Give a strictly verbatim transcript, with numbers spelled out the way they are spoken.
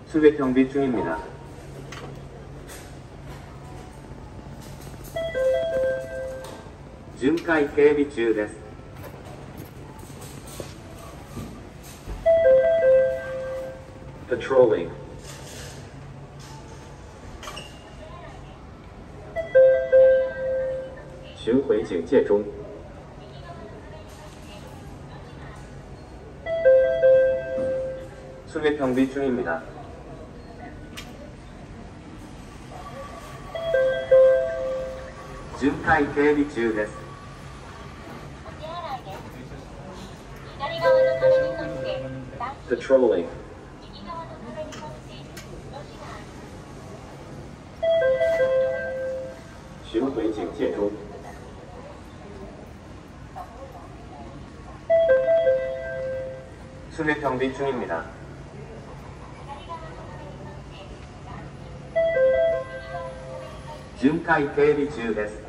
수배 경비 중입니다.巡回警備中です。Patrolling. 巡回警戒中。수배 경비 중입니다.巡回警備中です。Patrolling. 巡回警戒中。수배 경비 중입니다.巡回警備中です。